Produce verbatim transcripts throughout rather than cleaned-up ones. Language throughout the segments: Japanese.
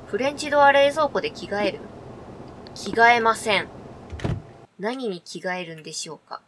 フレンチドア冷蔵庫で着替える？着替えません。何に着替えるんでしょうか。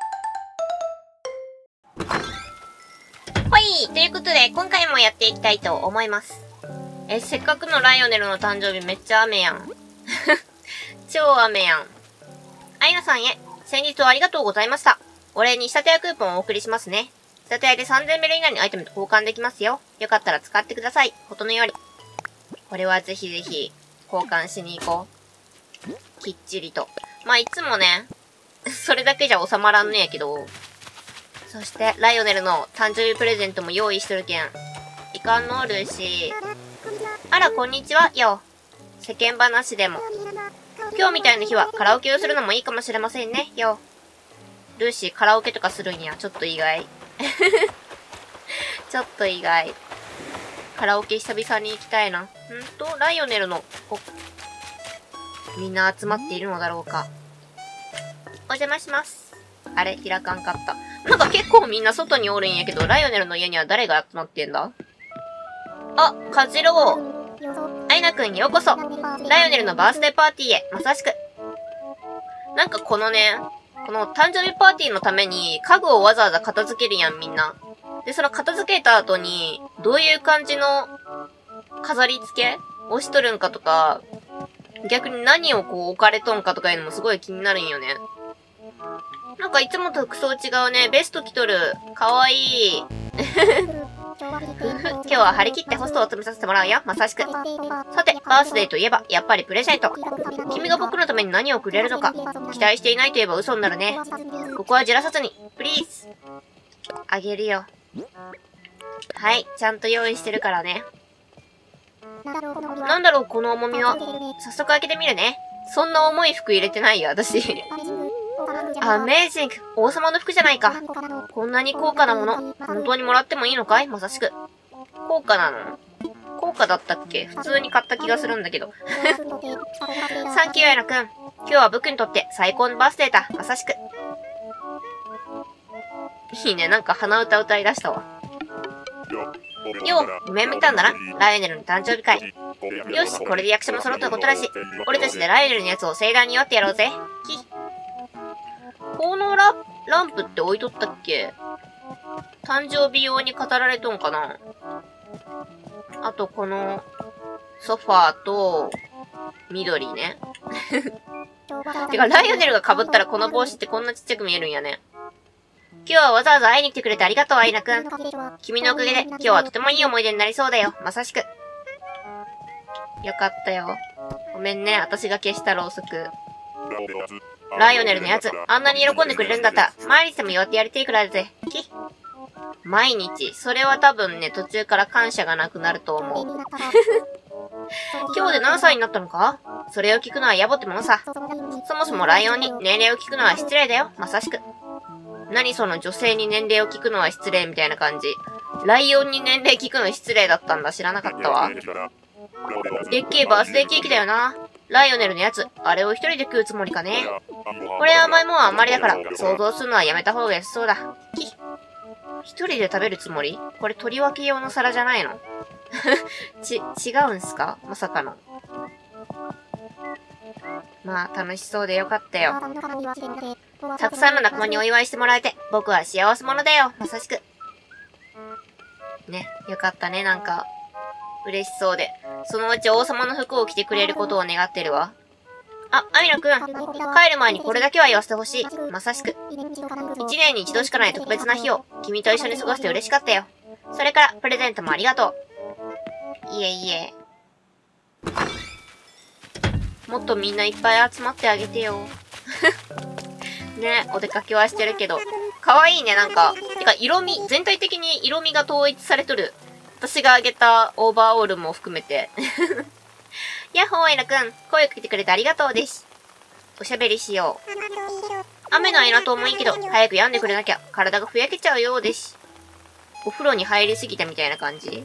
はい、ということで、今回もやっていきたいと思います。え、せっかくのライオネルの誕生日めっちゃ雨やん。超雨やん。アイナさんへ、先日はありがとうございました。お礼に仕立て屋クーポンをお送りしますね。仕立て屋でさんぜんベル以内のアイテムと交換できますよ。よかったら使ってください。ことのように。これはぜひぜひ、交換しに行こう。きっちりと。まあ、いつもね、それだけじゃ収まらんのやけど。そして、ライオネルの誕生日プレゼントも用意しとるけん。いかんのルーシー。あら、こんにちは、よ。世間話でも。今日みたいな日はカラオケをするのもいいかもしれませんね、よ。ルーシーカラオケとかするんや。ちょっと意外。ちょっと意外。カラオケ久々に行きたいな。んと、ライオネルの、みんな集まっているのだろうか。お邪魔します。あれ、開かんかった。なんか結構みんな外におるんやけど、ライオネルの家には誰が集まってんだ？あ、カジロー。アイナくんようこそ。ライオネルのバースデーパーティーへ、まさしく。なんかこのね、この誕生日パーティーのために家具をわざわざ片付けるやん、みんな。で、その片付けた後に、どういう感じの飾り付けをしとるんかとか、逆に何をこう置かれとんかとかいうのもすごい気になるんよね。なんかいつもと服装違うね。ベスト着とる。かわいい。今日は張り切ってホストを詰めさせてもらうよ。まさしく。さて、バースデーといえば、やっぱりプレゼント。君が僕のために何をくれるのか。期待していないと言えば嘘になるね。ここはじらさずに、プリーズ。あげるよ。はい、ちゃんと用意してるからね。なんだろう、この重みは。早速開けてみるね。そんな重い服入れてないよ、私。アメージング。王様の服じゃないか。こんなに高価なもの、本当にもらってもいいのかい？まさしく。高価なの？高価だったっけ？普通に買った気がするんだけど。サンキュー、アイナくん。今日は僕にとって最高のバースデーだ。まさしく。いいね、なんか鼻歌歌い出したわ。よう、夢見たんだな。ライオネルの誕生日会。よし、これで役者も揃ったことだし、俺たちでライオネルのやつを盛大に祝ってやろうぜ。キッ。このラ、ランプって置いとったっけ？誕生日用に飾られとんかな？あとこの、ソファーと、緑ね。てか、ライオネルが被ったらこの帽子ってこんなちっちゃく見えるんやね。今日はわざわざ会いに来てくれてありがとう、アイナくん。君のおかげで今日はとてもいい思い出になりそうだよ。まさしく。よかったよ。ごめんね、私が消したろうそく。ライオネルのやつ、あんなに喜んでくれるんだったら、毎日でも祝ってやりてえくらいだぜ。き毎日。それは多分ね、途中から感謝がなくなると思う。今日で何歳になったのか？それを聞くのは野暮ってものさ。そもそもライオンに年齢を聞くのは失礼だよ。まさしく。何その女性に年齢を聞くのは失礼みたいな感じ。ライオンに年齢聞くの失礼だったんだ。知らなかったわ。でっけえバースデーケーキだよな。ライオネルのやつ、あれを一人で食うつもりかね。これは甘いもんはあんまりだから、想像するのはやめた方が安そうだ。き一人で食べるつもり？これ取り分け用の皿じゃないの？ち、違うんすか？まさかの。まあ、楽しそうでよかったよ。たくさんの仲間にお祝いしてもらえて、僕は幸せ者だよ。まさしく。ね、よかったね、なんか。嬉しそうで。そのうち王様の服を着てくれることを願ってるわ。あ、アミノくん。帰る前にこれだけは言わせてほしい。まさしく。一年に一度しかない特別な日を、君と一緒に過ごして嬉しかったよ。それから、プレゼントもありがとう。いえいえ。もっとみんないっぱい集まってあげてよ。ね、お出かけはしてるけど。かわいいね、なんか。てか、色味、全体的に色味が統一されとる。私があげたオーバーオールも含めて。やっほー、アイナくん。声をかけてくれてありがとうです。おしゃべりしよう。雨のアイナ島もいいけど、早く止んでくれなきゃ、体がふやけちゃうようです。お風呂に入りすぎたみたいな感じ。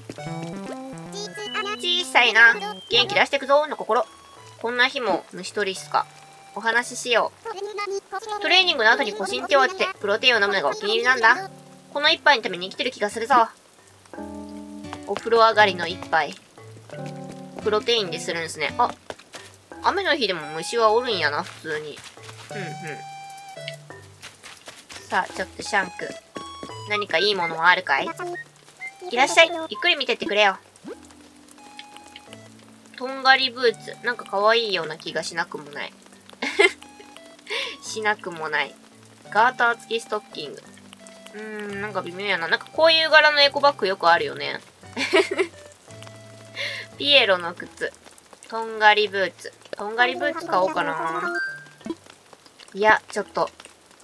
小さいな。元気出してくぞ、の心。こんな日も虫取りっすか。お話ししよう。トレーニングの後に腰に手を当てて、プロテインを飲むのがお気に入りなんだ。この一杯のために生きてる気がするぞ。お風呂上がりの一杯。 プロテインでするんですね。あ、雨の日でも虫はおるんやな、普通に。うんうん。さあ、ちょっとシャンク。何かいいものはあるかい？いらっしゃい。ゆっくり見てってくれよ。とんがりブーツ。なんか可愛いような気がしなくもない。しなくもない。ガーター付きストッキング。うーん、なんか微妙やな。なんかこういう柄のエコバッグよくあるよね。ピエロの靴。とんがりブーツ。とんがりブーツ買おうかな。いや、ちょっと。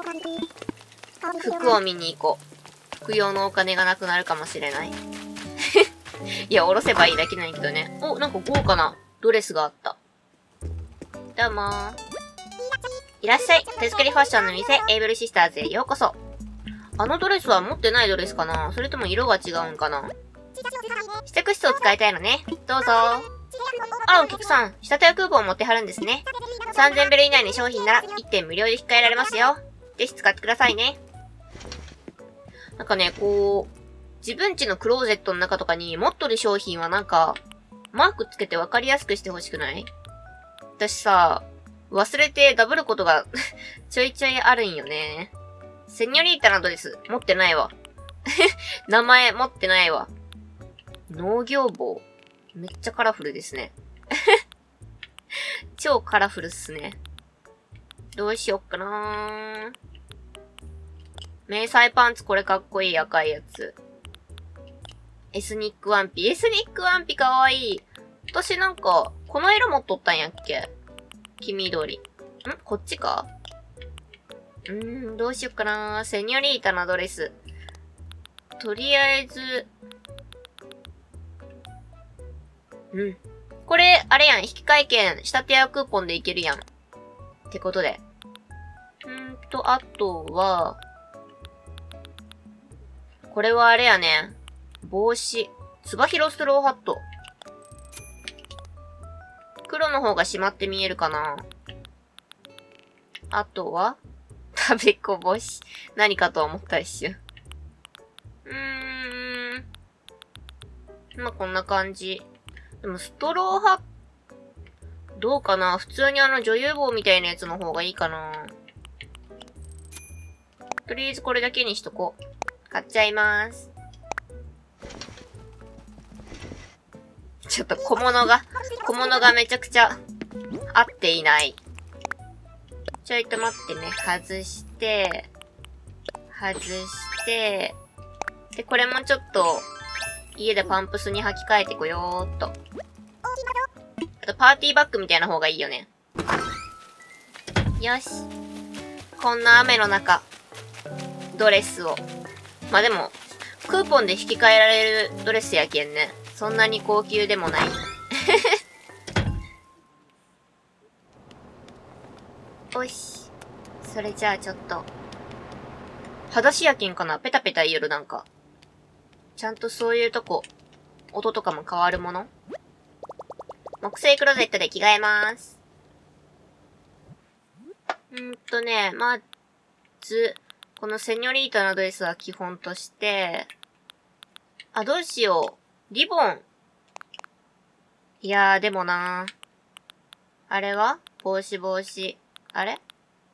服を見に行こう。服用のお金がなくなるかもしれない。いや、おろせばいいだけなんやけどね。お、なんか豪華なドレスがあった。どうもー。いらっしゃい。手作りファッションの店、エイブルシスターズへようこそ。あのドレスは持ってないドレスかな？それとも色が違うんかな？試着室を使いたいのね。どうぞ。あら、お客さん。仕立てやクーポンを持ってはるんですね。さんぜんベル以内の商品ならいってん無料で引き換えられますよ。ぜひ使ってくださいね。なんかね、こう、自分家のクローゼットの中とかに持っとる商品はなんか、マークつけてわかりやすくしてほしくない？私さ、忘れてダブることがちょいちょいあるんよね。セニョリータなどです。持ってないわ。名前持ってないわ。農業帽。めっちゃカラフルですね。超カラフルっすね。どうしよっかなー。迷彩パンツこれかっこいい赤いやつ。エスニックワンピ。エスニックワンピかわいい。私なんか、この色持っとったんやっけ？黄緑。ん？こっちか？うーん、どうしよっかなー。セニョリータなドレス。とりあえず、うん。これ、あれやん。引換券、仕立て屋クーポンでいけるやん。ってことで。んーと、あとは、これはあれやね。帽子。つばひろストローハット。黒の方が締まって見えるかな。あとは、食べこぼし。何かと思った一瞬。うーん。まあ、こんな感じ。でも、ストローハット、どうかな？普通にあの女優帽みたいなやつの方がいいかな。とりあえずこれだけにしとこう。買っちゃいます。ちょっと小物が、小物がめちゃくちゃ合っていない。ちょいと待ってね。外して、外して、で、これもちょっと、家でパンプスに履き替えてこよーっと。あと、パーティーバッグみたいな方がいいよね。よし。こんな雨の中、ドレスを。まあ、でも、クーポンで引き換えられるドレスやけんね。そんなに高級でもない。おし。それじゃあちょっと。裸足やけんかな？ペタペタ言えるなんか。ちゃんとそういうとこ、音とかも変わるもの？木製クローゼットで着替えまーす。んーとね、まず、このセニョリータのドレスは基本として、あ、どうしよう。リボン。いやー、でもなー。あれは？帽子帽子。あれ？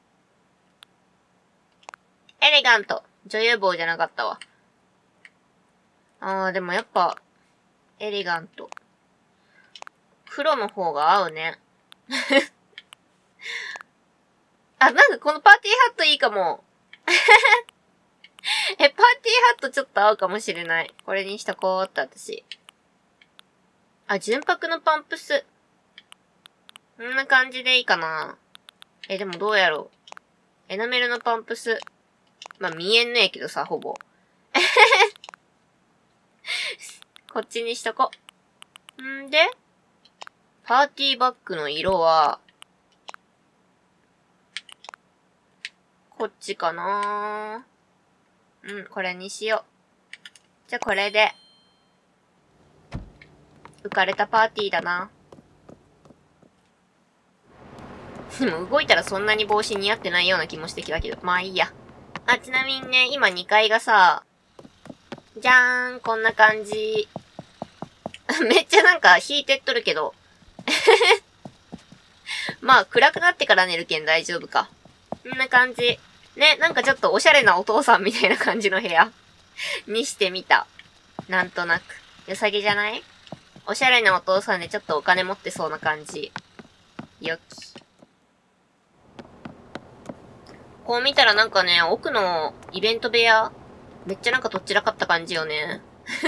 エレガント。女優帽じゃなかったわ。あー、でもやっぱ、エレガント。黒の方が合うね。あ、なんかこのパーティーハットいいかも。え、パーティーハットちょっと合うかもしれない。これにしとこうって私。あ、純白のパンプス。こんな感じでいいかな。え、でもどうやろう。エナメルのパンプス。まあ、見えんねえけどさ、ほぼ。こっちにしとこ。んで、パーティーバッグの色は、こっちかな。うん、これにしよう。じゃあこれで、浮かれたパーティーだな。でも動いたらそんなに帽子似合ってないような気もしてきたけど、まあいいや。あ、ちなみにね、今にかいがさ、じゃーん、こんな感じ。めっちゃなんか引いてっとるけど、 まあ、暗くなってから寝るけん大丈夫か。こんな感じ。ね、なんかちょっとおしゃれなお父さんみたいな感じの部屋にしてみた。なんとなく。良さげじゃない？おしゃれなお父さんでちょっとお金持ってそうな感じ。よき。こう見たらなんかね、奥のイベント部屋、めっちゃなんかとっちらかった感じよね。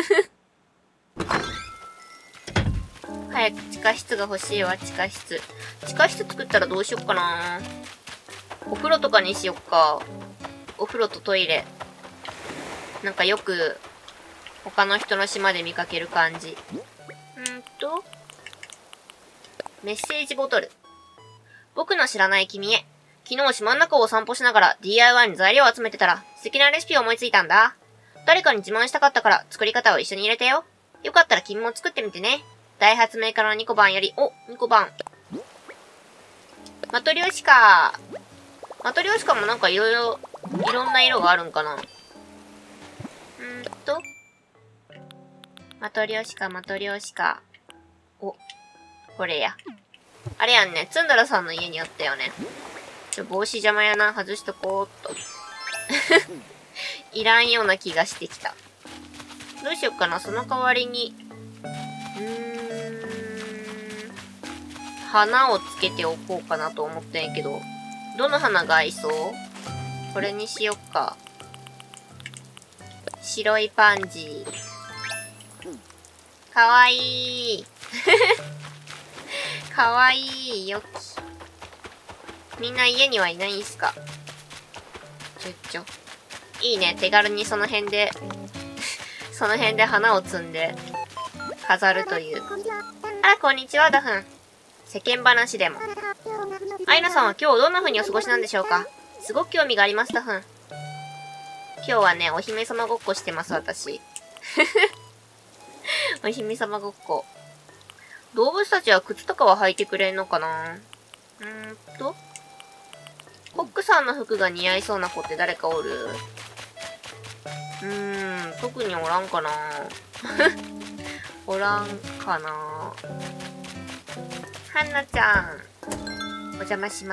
早く地下室が欲しいわ、地下室。地下室作ったらどうしよっかな。お風呂とかにしよっか。お風呂とトイレ。なんかよく、他の人の島で見かける感じ。んーと、メッセージボトル。僕の知らない君へ。昨日島の中を散歩しながら ディーアイワイ の材料を集めてたら素敵なレシピを思いついたんだ。誰かに自慢したかったから作り方を一緒に入れたよ。よかったら君も作ってみてね。大発明家のニコバンより、お、ニコバン。マトリョーシカ。マトリョーシカもなんかいろいろ、いろんな色があるんかな。んーと。マトリョーシカ、マトリョーシカ。お、これや。あれやんね、ツンドラさんの家にあったよね。ちょ、帽子邪魔やな。外しとこうっと。いらんような気がしてきた。どうしよっかな、その代わりに。うーん。花をつけておこうかなと思ってんやけど。どの花が合いそう？これにしよっか。白いパンジー。かわいい。かわいいよき。みんな家にはいないんすか？ちょちょ。いいね。手軽にその辺で、その辺で花を摘んで、飾るという。あら、こんにちは、ダフン。世間話でも。アイナさんは今日どんな風にお過ごしなんでしょうか？すごく興味があります、ダフン。今日はね、お姫様ごっこしてます、私。お姫様ごっこ。動物たちは靴とかは履いてくれんのかな？うーんと。コックさんの服が似合いそうな子って誰かおる？うーん、特におらんかな。おらんかな。はんなちゃん、お邪魔します。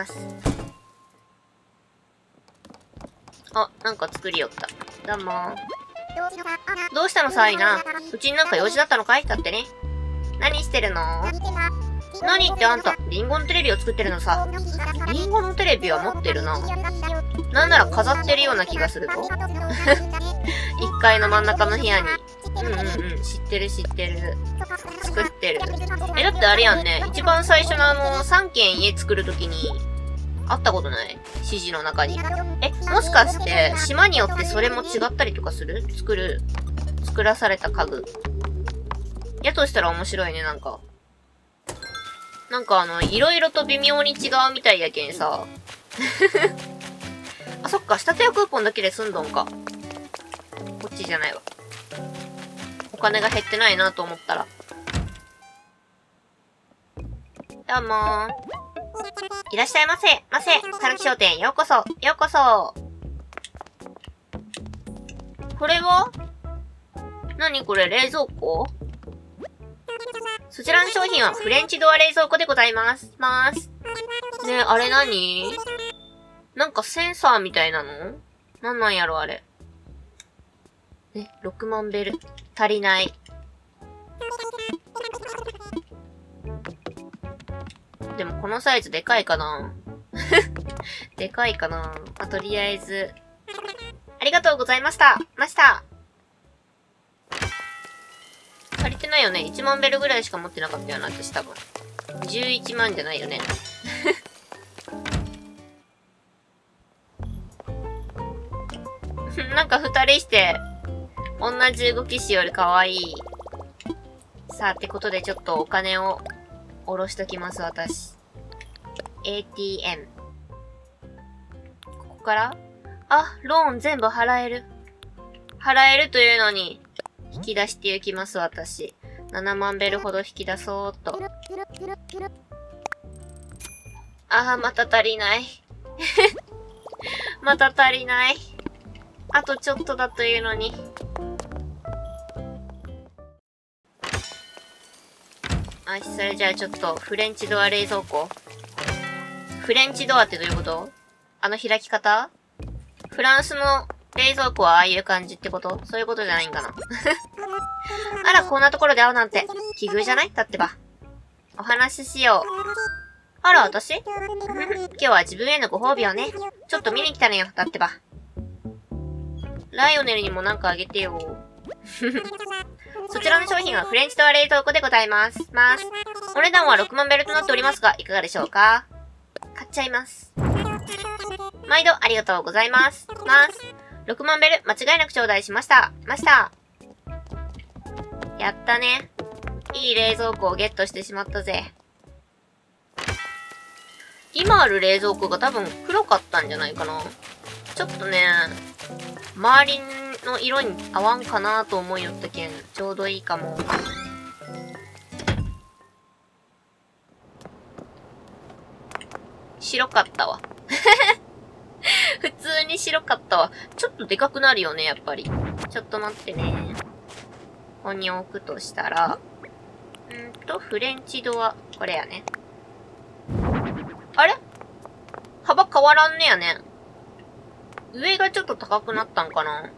あ、なんか作りよった。どうも。どうしたのさ、アイナ。うちになんか用事だったのかい？だってね。何してるの？何ってあんた、リンゴのテレビを作ってるのさ。リンゴのテレビは持ってるな。なんなら飾ってるような気がするぞ。いっかいの真ん中の部屋に。うんうんうん、知ってる知ってる。作ってる。え、だってあれやんね。一番最初のあの、さんけん家作るときに、あったことない？指示の中に。え、もしかして、島によってそれも違ったりとかする？作る、作らされた家具。やとしたら面白いね、なんか。なんかあの、いろいろと微妙に違うみたいやけんさ。あ、そっか、仕立て屋クーポンだけで済んどんか。こっちじゃないわ。お金が減ってないなと思ったら。どうもー。いらっしゃいませ、ませ。たぬき商店、ようこそ、ようこそ。これは？何これ、冷蔵庫？そちらの商品はフレンチドア冷蔵庫でございます。まーす。ねえ、あれ何？なんかセンサーみたいなの？なんなんやろ、あれ。え、ろくまんベル。足りない。でもこのサイズでかいかな？でかいかな？まあ、とりあえず。ありがとうございました。ました。足りてないよね。いちまんベルぐらいしか持ってなかったよな、私多分。じゅういちまんじゃないよね。なんか二人して、同じ動きしよりかわいい。さあ、ってことでちょっとお金を下ろしときます、私。エーティーエム。ここからあ、ローン全部払える。払えるというのに、引き出していきます、私。ななまんベルほど引き出そうっと。ああ、また足りない。また足りない。あとちょっとだというのに。 あ、それじゃあちょっと、フレンチドア冷蔵庫。フレンチドアってどういうこと？あの開き方？フランスの冷蔵庫はああいう感じってこと？そういうことじゃないんかな。あら、こんなところで会うなんて、奇遇じゃない？だってば。お話ししよう。あら、私？今日は自分へのご褒美をね。ちょっと見に来たのよ。だってば。ライオネルにもなんかあげてよ。そちらの商品はフレンチドア冷凍庫でございます。ます。お値段はろくまんベルとなっておりますが、いかがでしょうか？買っちゃいます。毎度ありがとうございます。ます。ろくまんベル間違いなく頂戴しました。ました。やったね。いい冷蔵庫をゲットしてしまったぜ。今ある冷蔵庫が多分黒かったんじゃないかな。ちょっとね、周りの色に合わんかなと思いよったけん、ちょうどいいかも。白かったわ。普通に白かったわ。ちょっとでかくなるよね、やっぱり。ちょっと待ってね。ここに置くとしたら、んーと、フレンチドア、これやね。あれ？幅変わらんねやね。上がちょっと高くなったんかな？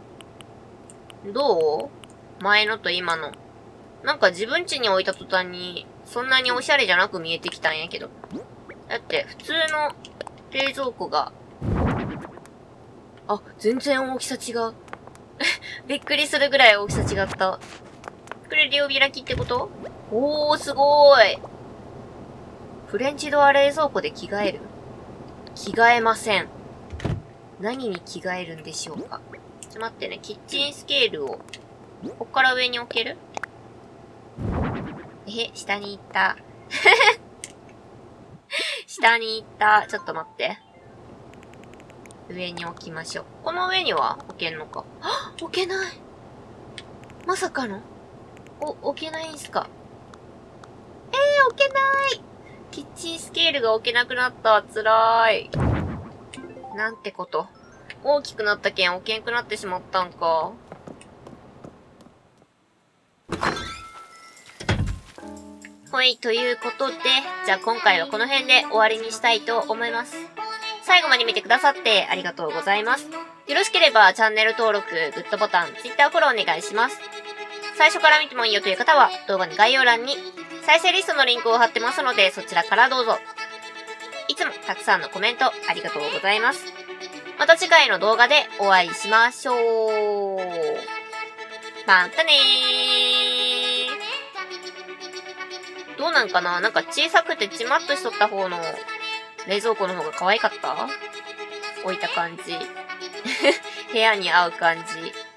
どう？前のと今の。なんか自分家に置いた途端に、そんなにおしゃれじゃなく見えてきたんやけど。だって、普通の冷蔵庫が、あ、全然大きさ違う。びっくりするぐらい大きさ違った。これ両開きってこと？おー、すごーい。フレンチドア冷蔵庫で着替える？着替えません。何に着替えるんでしょうか。ちょっと待ってね、キッチンスケールを、ここから上に置ける？え、下に行った。下に行った。ちょっと待って。上に置きましょう。この上には置けんのか。はっ！置けない。まさかの？お、置けないんすか？えー、置けない。キッチンスケールが置けなくなった。つらーい。なんてこと。大きくなったけん置けんくなってしまったんか。はい、ということで、じゃあ今回はこの辺で終わりにしたいと思います。最後まで見てくださってありがとうございます。よろしければチャンネル登録、グッドボタン、Twitter フォローお願いします。最初から見てもいいよという方は動画の概要欄に再生リストのリンクを貼ってますのでそちらからどうぞ。いつもたくさんのコメントありがとうございます。また次回の動画でお会いしましょう。またねー。どうなんかな？なんか小さくてちまっとしとった方の冷蔵庫の方が可愛かった？置いた感じ。部屋に合う感じ。